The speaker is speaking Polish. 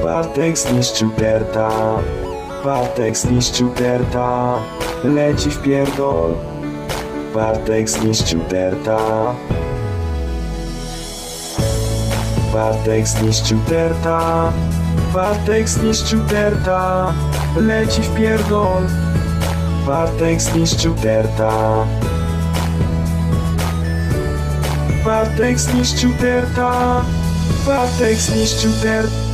Bartek zniszczył Terta. Bartek zniszczył Terta. Leci w pierdol. Bartek zniszczył Terta. Bartek zniszczył Terta. Bartek zniszczył Terta. Leci w pierdol. Bartek zniszczył Terta. Bartek zniszczył Terta. Bartek zniszczył Terta.